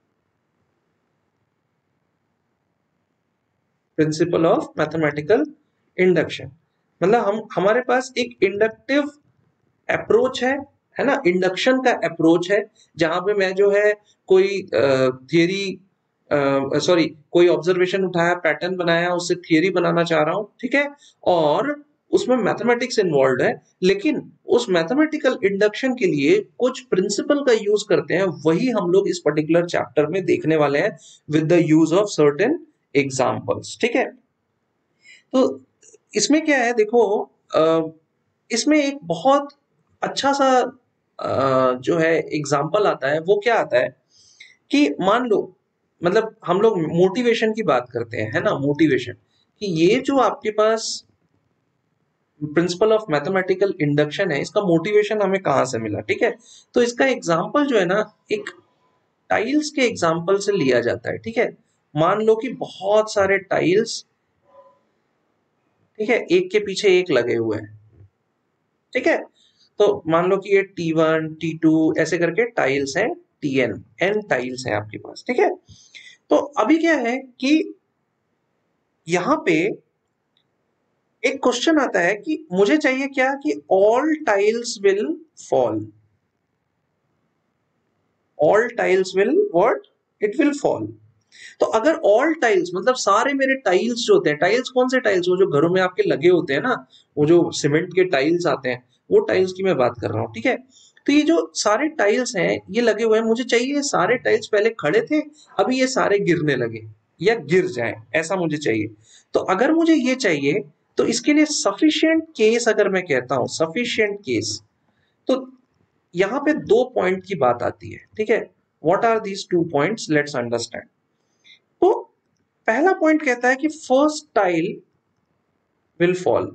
principle of mathematical induction. मतलब हम हमारे पास एक इंडक्टिव अप्रोच है है ना, इंडक्शन का अप्रोच है, जहां पे मैं जो है कोई थियरी, सॉरी कोई ऑब्जर्वेशन उठाया, पैटर्न बनाया, उससे थियरी बनाना चाह रहा हूं, ठीक है, और उसमें मैथमेटिक्स इन्वॉल्व है, लेकिन उस मैथमेटिकल इंडक्शन के लिए कुछ प्रिंसिपल का यूज करते हैं, वही हम लोग इस पर्टिकुलर चैप्टर में देखने वाले हैं with the use of certain examples, ठीक है। तो इसमें क्या है देखो, इसमें एक बहुत अच्छा सा जो है एग्जाम्पल आता है, वो क्या आता है कि मान लो, मतलब हम लोग मोटिवेशन की बात करते हैं, है ना, मोटिवेशन, कि ये जो आपके पास प्रिंसिपल ऑफ मैथमेटिकल इंडक्शन है, इसका मोटिवेशन हमें कहां से मिला, ठीक है। तो इसका एग्जाम्पल जो है ना, एक टाइल्स के एग्जाम्पल से लिया जाता है, ठीक है। मान लो कि बहुत सारे टाइल्स, ठीक है, एक के पीछे एक लगे हुए हैं, ठीक है। तो मान लो कि ये टी वन टी टू ऐसे करके टाइल्स हैं, टी एन एन टाइल्स हैं आपके पास, ठीक है। तो अभी क्या है कि यहां पे एक क्वेश्चन आता है कि मुझे चाहिए क्या कि all tiles will fall, all tiles will what, it will fall. तो अगर ऑल टाइल्स मतलब सारे मेरे टाइल्स जो होते हैं, टाइल्स कौन से टाइल्स, वो जो घरों में आपके लगे होते हैं ना, वो जो सीमेंट के टाइल्स आते हैं, वो टाइल्स की मैं बात कर रहा हूँ, ठीक है। तो ये जो सारे टाइल्स हैं ये लगे हुए हैं, मुझे चाहिए ये सारे टाइल्स पहले खड़े थे, अभी ये सारे गिरने लगे या गिर जाएं, ऐसा मुझे चाहिए। तो अगर मुझे ये चाहिए तो इसके लिए सफिशिएंट केस अगर मैं कहता हूं, सफिशिएंट केस, तो यहां पे दो पॉइंट की बात आती है, ठीक है। What are these two points, let's understand. तो पहला पॉइंट कहता है कि फर्स्ट टाइल विल फॉल,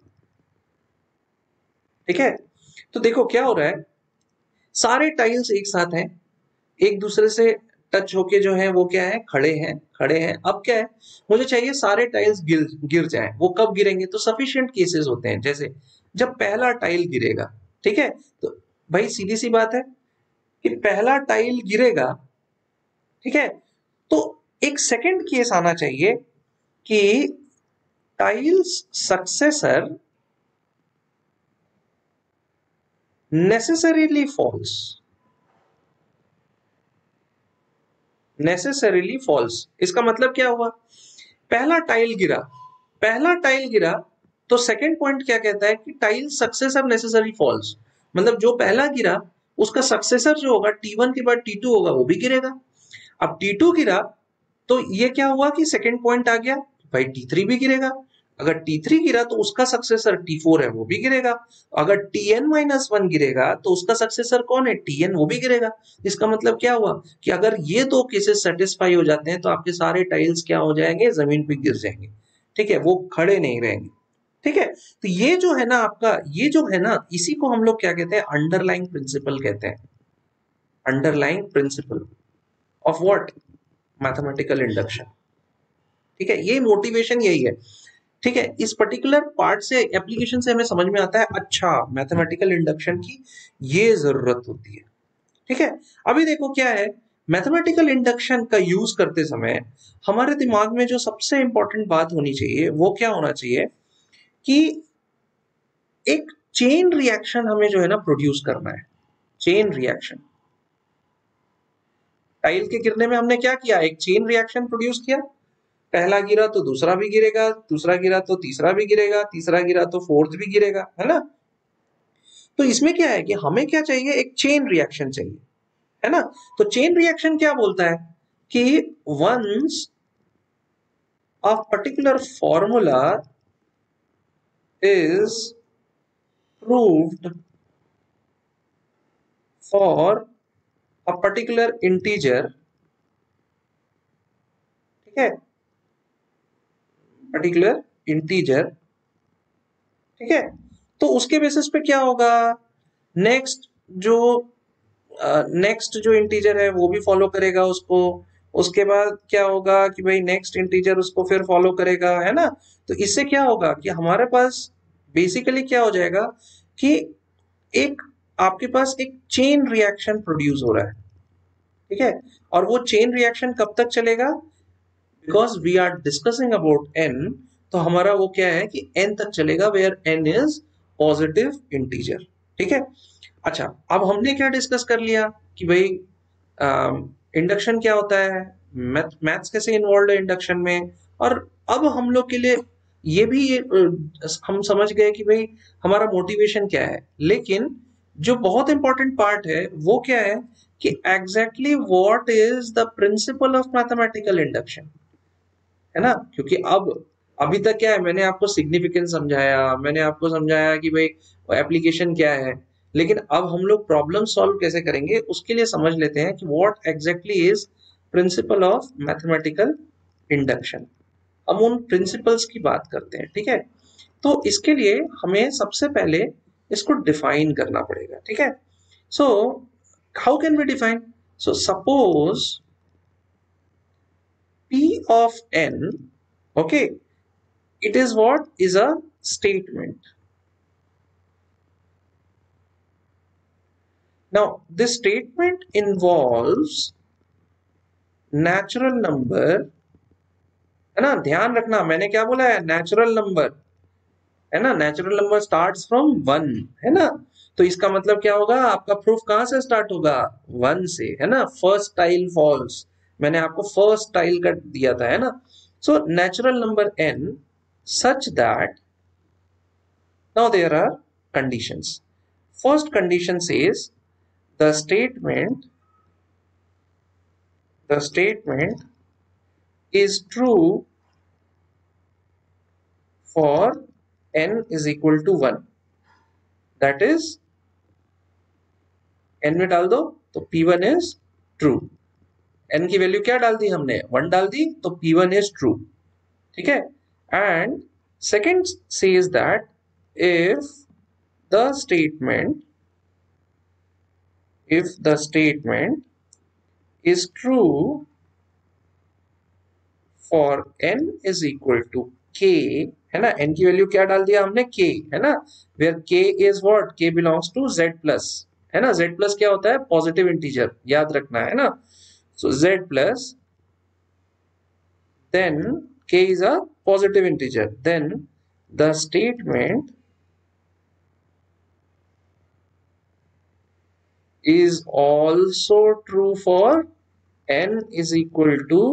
ठीक है। तो देखो क्या हो रहा है, सारे टाइल्स एक साथ हैं, एक दूसरे से टच होके जो है वो क्या है, खड़े हैं, खड़े हैं। अब क्या है, मुझे चाहिए सारे टाइल्स गिर गिर जाएं। वो कब गिरेंगे, तो सफिशिएंट केसेस होते हैं, जैसे जब पहला टाइल गिरेगा, ठीक है। तो भाई सीधी सी बात है कि पहला टाइल गिरेगा, ठीक है। तो एक सेकंड केस आना चाहिए कि tiles successor necessarily falls, necessarily falls. इसका मतलब क्या हुआ, पहला टाइल गिरा, पहला टाइल गिरा, तो सेकंड पॉइंट क्या कहता है कि टाइल सक्सेसर नेसेसरी फॉल्स, मतलब जो पहला गिरा उसका सक्सेसर जो होगा टी वन के बाद टी टू होगा, वो भी गिरेगा। अब टी टू गिरा तो ये क्या हुआ कि सेकंड पॉइंट आ गया, भाई टी थ्री भी गिरेगा। अगर टी थ्री गिरा तो उसका सक्सेसर टी फोर है, वो भी गिरेगा। अगर टी एन माइनस वन गिरेगा तो उसका सक्सेसर कौन है, टी एन, वो भी गिरेगा। इसका मतलब क्या हुआ कि अगर ये दो केसेस सेटिस्फाई हो जाते हैं तो आपके सारे टाइल्स क्या हो जाएंगे, जमीन पे गिर जाएंगे, ठीक है, वो खड़े नहीं रहेंगे, ठीक है। तो ये जो है ना आपका, ये जो है ना, इसी को हम लोग क्या कहते हैं, अंडरलाइंग प्रिंसिपल कहते हैं, underlying principle of what, mathematical induction, ठीक है। ये मोटिवेशन यही है, ठीक है। इस पर्टिकुलर पार्ट से, एप्लीकेशन से हमें समझ में आता है अच्छा मैथमेटिकल इंडक्शन की ये जरूरत होती है, ठीक है। अभी देखो क्या है, मैथमेटिकल इंडक्शन का यूज करते समय हमारे दिमाग में जो सबसे इंपॉर्टेंट बात होनी चाहिए वो क्या होना चाहिए कि एक चेन रिएक्शन हमें जो है ना प्रोड्यूस करना है, चेन रिएक्शन। टाइल के गिरने में हमने क्या किया, एक चेन रिएक्शन प्रोड्यूस किया, पहला गिरा तो दूसरा भी गिरेगा, दूसरा गिरा तो तीसरा भी गिरेगा, तीसरा गिरा तो फोर्थ भी गिरेगा, है ना। तो इसमें क्या है कि हमें क्या चाहिए, एक चेन रिएक्शन चाहिए, है ना। तो चेन रिएक्शन क्या बोलता है कि once a particular formula is proved for a particular integer, ठीक है, पर्टिकुलर इंटीजर, ठीक है। तो उसके बेसिस पे क्या होगा, नेक्स्ट जो नेक्स्ट uh, जो इंटीजर है वो भी फॉलो करेगा उसको, उसके बाद क्या होगा कि भाई नेक्स्ट इंटीजर उसको फिर फॉलो करेगा, है ना। तो इससे क्या होगा कि हमारे पास बेसिकली क्या हो जाएगा कि एक आपके पास एक चेन रिएक्शन प्रोड्यूस हो रहा है, ठीक है। और वो चेन रिएक्शन कब तक चलेगा, because we are discussing about N, तो हमारा वो क्या है कि एन तक चलेगा, where N is positive integer, ठीक है। अच्छा, अब हमने क्या डिस्कस कर लिया कि भाई इंडक्शन क्या होता है, मैथ मैथ्स कैसे इन्वॉल्व है इंडक्शन में, और अब हम लोग के लिए ये भी ये, अ, हम समझ गए कि भाई हमारा मोटिवेशन क्या है। लेकिन जो बहुत इंपॉर्टेंट पार्ट है वो क्या है कि exactly what is the principle of mathematical induction, है ना। क्योंकि अब अभी तक क्या है, मैंने आपको सिग्निफिकेंस समझाया, मैंने आपको समझाया कि भाई एप्लीकेशन क्या है, लेकिन अब हम लोग प्रॉब्लम सॉल्व कैसे करेंगे उसके लिए समझ लेते हैं कि what exactly is principle of mathematical induction. हम उन प्रिंसिपल्स की बात करते हैं, ठीक है। तो इसके लिए हमें सबसे पहले इसको डिफाइन करना पड़ेगा, ठीक है। So how can we define, so suppose P of n, okay, it is what is a statement. Now this statement involves natural number, है ना, ध्यान रखना मैंने क्या बोला है, नेचुरल नंबर, है ना, natural number starts from one, है ना, तो इसका मतलब क्या होगा, आपका प्रूफ कहां से स्टार्ट होगा, वन से, है ना, फर्स्ट टाइल फॉल्स, मैंने आपको फर्स्ट टाइल का दिया था, है ना। So natural number n such that now there are conditions. First condition says the statement the statement is true for n is equal to one, that is n में डाल दो तो p one is true, n की value क्या डाल दी हमने, one डाल दी, तो p वन is true, ठीक है। And second says that if the statement if the statement is true for n is equal to k, है ना, n की वैल्यू क्या डाल दिया हमने, k, है ना, where k is what, k belongs to z plus, है ना, z plus क्या होता है, पॉजिटिव इंटीजर, याद रखना, है ना, so z plus, then k is a positive integer, then the statement is also true for n is equal to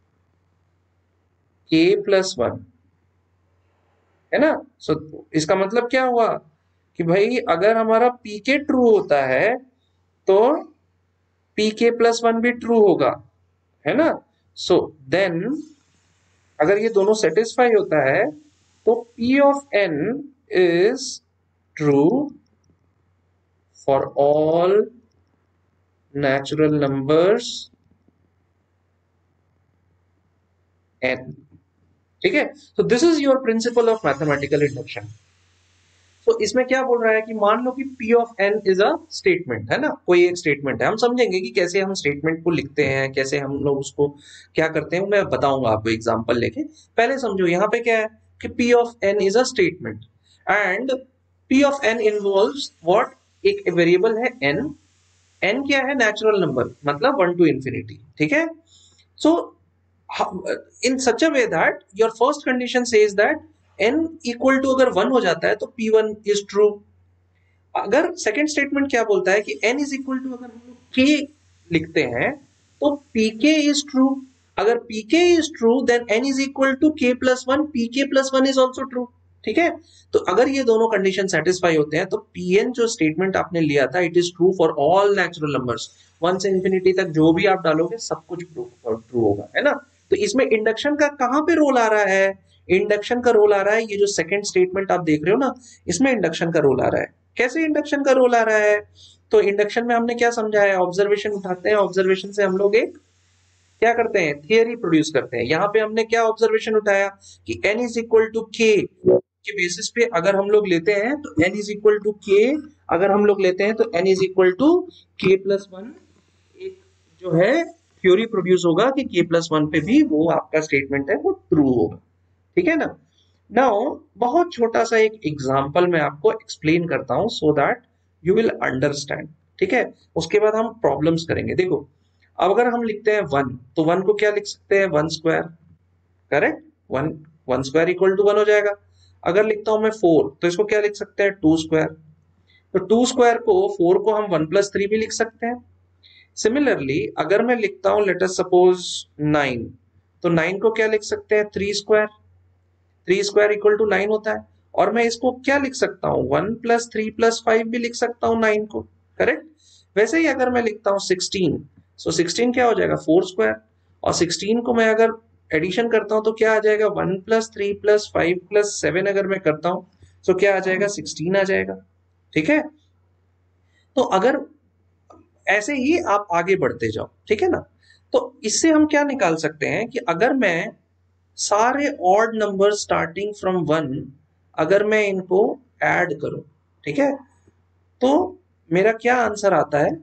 k plus one, है ना। सो so, इसका मतलब क्या हुआ कि भाई अगर हमारा pk ट्रू होता है तो pk प्लस वन भी ट्रू होगा, है ना। सो so, देन अगर ये दोनों सेटिस्फाई होता है तो p of n is true for all natural numbers n, ठीक है। तो this is your principle of mathematical induction. तो इसमें क्या बोल रहा है कि मान लो कि P of n is a statement, है ना, कोई एक स्टेटमेंट है, हम समझेंगे कि कैसे हम स्टेटमेंट को लिखते हैं, कैसे हम लोग उसको क्या करते हैं, मैं बताऊंगा आपको एग्जांपल लेके। पहले समझो यहाँ पे क्या है कि P of n is a statement and P of n involves what, एक वेरिएबल है n, n क्या है, नेचुरल नंबर, मतलब वन टू इंफिनिटी, ठीक है। So in such a way that your first condition says that n equal to अगर one हो जाता है तो p वन is true। अगर सेकंड स्टेटमेंट क्या बोलता है कि n is equal to अगर हम लोग k लिखते हैं तो pk is true, अगर pk is true then n is equal to k plus one, pk plus one is also true, ठीक है। तो अगर ये दोनों कंडीशन सेटिस्फाई होते हैं तो pn जो स्टेटमेंट आपने लिया था it is true for all natural numbers, one से इंफिनिटी तक जो भी आप डालोगे सब कुछ ट्रू होगा, है ना। तो इसमें इंडक्शन का कहां पे रोल आ रहा है, इंडक्शन का रोल आ रहा है ये जो सेकंड स्टेटमेंट आप देख रहे हो ना, इसमें इंडक्शन का रोल आ रहा है। कैसे इंडक्शन का रोल आ रहा है, तो इंडक्शन में हमने क्या समझा है, ऑब्जर्वेशन उठाते हैं, ऑब्जर्वेशन से हम लोग एक क्या करते हैं, थियरी प्रोड्यूस करते हैं। यहाँ पे हमने क्या ऑब्जर्वेशन उठाया कि n is equal to k के बेसिस पे अगर हम लोग लेते हैं तो n is equal to k, अगर हम लोग लेते हैं तो n is equal to k plus one, एक जो है थ्योरी प्रोड्यूस होगा कि k प्लस वन पे भी वो आपका स्टेटमेंट है वो ट्रू होगा, ठीक है ना। नाउ बहुत छोटा सा एक एग्जांपल मैं आपको एक्सप्लेन करता हूं so that you will understand, ठीक है। उसके बाद हम प्रॉब्लम्स करेंगे। देखो अब अगर हम लिखते हैं वन तो वन को क्या लिख सकते हैं, one square, correct, one one square equal to one हो जाएगा। अगर लिखता हूं मैं फोर तो इसको क्या लिख सकते हैं, टू स्क्वायर, तो टू स्क्वायर को फोर को हम वन प्लस थ्री भी लिख सकते हैं। सिमिलरली अगर मैं लिखता हूं लेट अस सपोज नाइन, तो नाइन को क्या लिख सकते हैं, three square, three square equal to nine होता है। और मैं इसको क्या लिख सकता हूँ, one plus three plus five भी लिख सकता हूँ नाइन को, करेक्ट। वैसे ही अगर मैं लिखता हूँ सिक्सटीन, सो सिक्सटीन क्या हो जाएगा, फोर स्क्वायर, और सिक्सटीन को मैं अगर एडिशन करता हूँ तो क्या आ जाएगा, one plus three plus five plus seven अगर मैं करता हूँ तो क्या आ जाएगा, सिक्सटीन आ जाएगा, ठीक है। तो अगर ऐसे ही आप आगे बढ़ते जाओ, ठीक है ना, तो इससे हम क्या निकाल सकते हैं कि अगर मैं सारे odd number starting from one अगर मैं इनको ऐड करूं, ठीक है, तो मेरा क्या आंसर आता है,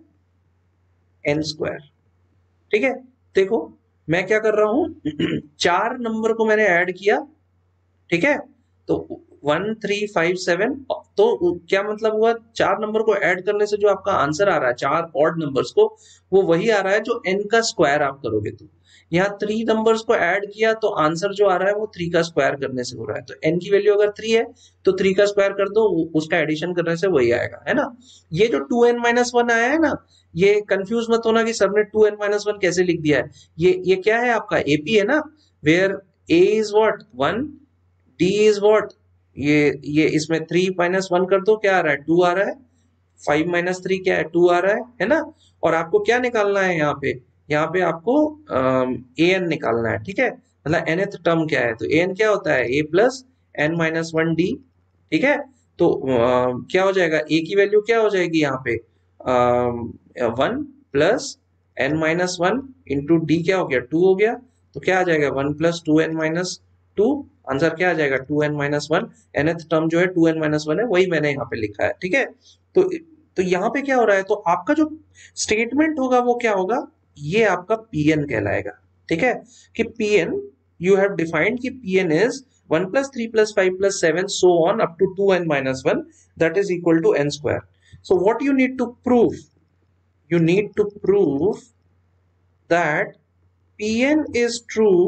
एन स्क्वायर, ठीक है। देखो मैं क्या कर रहा हूं चार नंबर को मैंने ऐड किया, ठीक है, तो वन थ्री फाइव सेवन, तो क्या मतलब हुआ, चार नंबर को ऐड करने से जो आपका आंसर आ रहा है चार ऑड नंबर्स को, वो वही आ रहा है जो एन का स्क्वायर आप करोगे। तो यहाँ थ्री नंबर्स को ऐड किया तो आंसर जो आ रहा है वो थ्री का स्क्वायर करने से हो रहा है। तो एन की वैल्यू अगर थ्री है तो थ्री का स्क्वायर कर दो, उसका एडिशन करने से वही आएगा, है ना। ये जो टू एन माइनस वन आया है ना, ये कंफ्यूज मत होना कि सर ने टू एन माइनस वन कैसे लिख दिया है। ये ये क्या है, आपका एपी है ना, where a is what one, d is what, ये ये इसमें थ्री माइनस वन कर दो, क्या आ रहा है टू आ रहा है, फाइव माइनस थ्री क्या है टू आ रहा है है ना। और आपको क्या निकालना है यहाँ पे, यहाँ पे आपको ए एन निकालना है, ठीक है, मतलब nth टर्म क्या है, तो ए एन क्या होता है a plus n minus one d, ठीक है। तो अ, क्या हो जाएगा, ए की वैल्यू क्या हो जाएगी यहाँ पे one plus n minus one into d क्या हो गया टू हो गया, तो क्या आ जाएगा one plus two n minus two, answer क्या आ जाएगा two n minus one, nth term जो है टू एन माइनस वन है, वही मैंने यहाँ पे लिखा है, ठीक है। तो तो यहाँ पे क्या हो रहा है, तो आपका जो स्टेटमेंट होगा वो क्या होगा, ये आपका पीएन कहलाएगा, ठीक है, कि पीएन यू हैव डिफाइंड कि PN is one plus three plus five plus seven so on up to two n minus one, that is equal to n square. So what you need to prove, you need to prove that Pn is true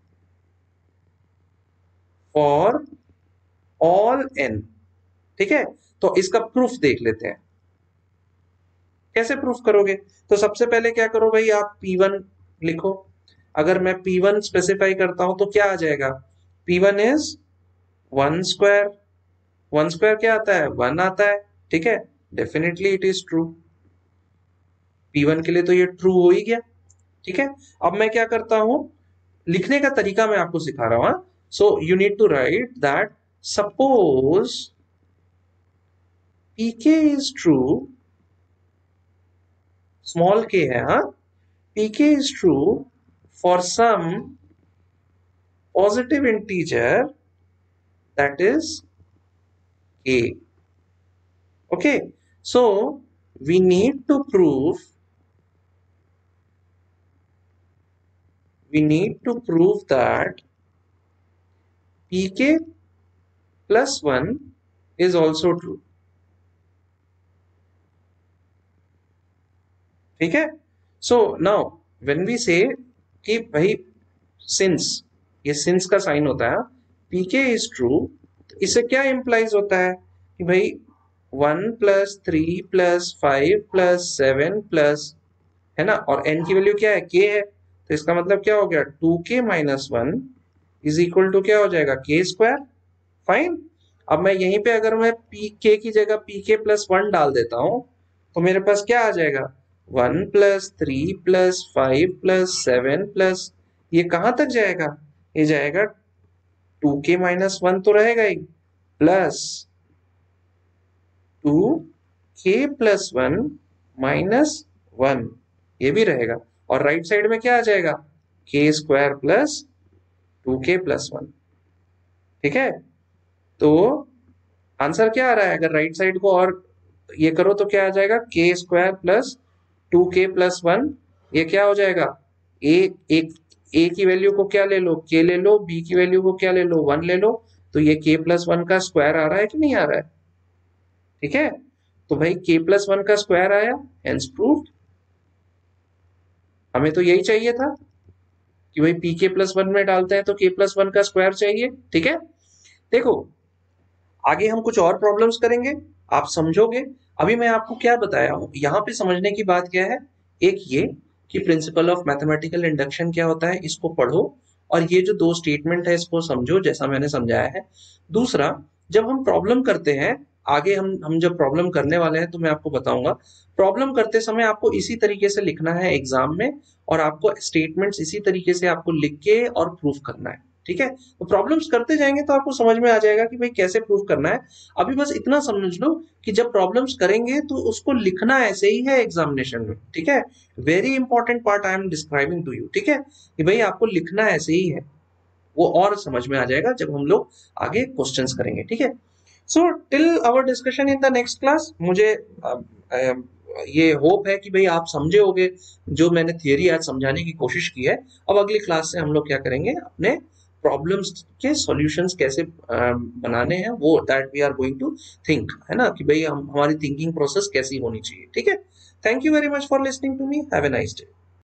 for all n, ठीक है। तो इसका proof देख लेते हैं, कैसे proof करोगे। तो सबसे पहले क्या करो भाई, आप P वन लिखो। अगर मैं P वन स्पेसिफाई करता हूं तो क्या आ जाएगा, P one is one square, one square क्या आता है वन आता है, ठीक है, definitely it is true. P one के लिए तो ये ट्रू हो ही गया, ठीक है। अब मैं क्या करता हूं, लिखने का तरीका मैं आपको सिखा रहा हूं। So you need to write that suppose pk इज ट्रू, स्मॉल k है, हाँ, pk is true for some positive integer that is k. Okay, so we need to prove we need to prove that pk plus one is also true, ठीक है। So now when we से कि भाई since, ये since का sign होता है, pk इज ट्रू, तो इससे क्या इंप्लाइज होता है कि भाई one plus three plus five plus seven plus, है ना, और n की वैल्यू क्या है k है, तो इसका मतलब क्या हो गया two k minus one is equal to क्या हो जाएगा k स्क्वायर। फाइन, अब मैं यहीं पे अगर मैं पी के की जगह pk प्लस वन डाल देता हूं तो मेरे पास क्या आ जाएगा one plus three plus five plus seven plus, ये कहां तक जाएगा, ये जाएगा टू के माइनस वन तो रहेगा ही, plus two k plus one minus one, ये भी रहेगा, और राइट साइड में क्या आ जाएगा k square plus two k plus one, ठीक है। तो आंसर क्या आ रहा है, अगर राइट साइड को और ये करो तो क्या आ जाएगा k square plus two k plus one, ये क्या हो जाएगा ए, एक ए की वैल्यू को क्या ले लो के ले लो, बी की वैल्यू को क्या ले लो वन ले लो, तो ये के प्लस वन का स्क्वायर आ रहा है कि नहीं आ रहा है, ठीक है। तो भाई के प्लस वन का स्क्वायर आया, हेंस प्रूव्ड। हमें तो यही चाहिए था कि भाई पी के प्लस वन में डालते हैं तो के प्लस वन का स्क्वायर चाहिए, ठीक है। देखो आगे हम कुछ और प्रॉब्लम्स करेंगे, आप समझोगे। अभी मैं आपको क्या बताया हूं, यहाँ पे समझने की बात क्या है, एक ये कि प्रिंसिपल ऑफ मैथमेटिकल इंडक्शन क्या होता है, इसको पढ़ो, और ये जो दो स्टेटमेंट है इसको समझो जैसा मैंने समझाया है। दूसरा, जब हम प्रॉब्लम करते हैं, आगे हम हम जब प्रॉब्लम करने वाले हैं तो मैं आपको बताऊंगा, प्रॉब्लम करते समय आपको इसी तरीके से लिखना है एग्जाम में, और आपको स्टेटमेंट्स इसी तरीके से आपको लिख के और प्रूफ करना है, ठीक है। तो प्रॉब्लम्स करते जाएंगे तो आपको समझ में आ जाएगा कि भाई कैसे प्रूफ करना है। अभी बस इतना समझ लो कि जब प्रॉब्लम्स करेंगे तो उसको लिखना ऐसे ही है एग्जामिनेशन में, ठीक है। Very important part I am describing to you, ठीक है, कि भाई आपको लिखना ऐसे ही है, वो और समझ में आ जाएगा जब हम लोग आगे क्वेश्चंस करेंगे, ठीक है। So till our discussion in the next class, मुझे आ, आ, ये होप है कि भाई आप समझे होगे जो मैंने थियरी आज समझाने की कोशिश की है। अब अगली क्लास से हम लोग क्या करेंगे, अपने प्रॉब्लम्स के सॉल्यूशंस कैसे अ, बनाने हैं, वो that we are going to think, है ना, कि भाई हम हमारी थिंकिंग प्रोसेस कैसी होनी चाहिए। ठीक है। Thank you very much for listening to me. Have a nice day.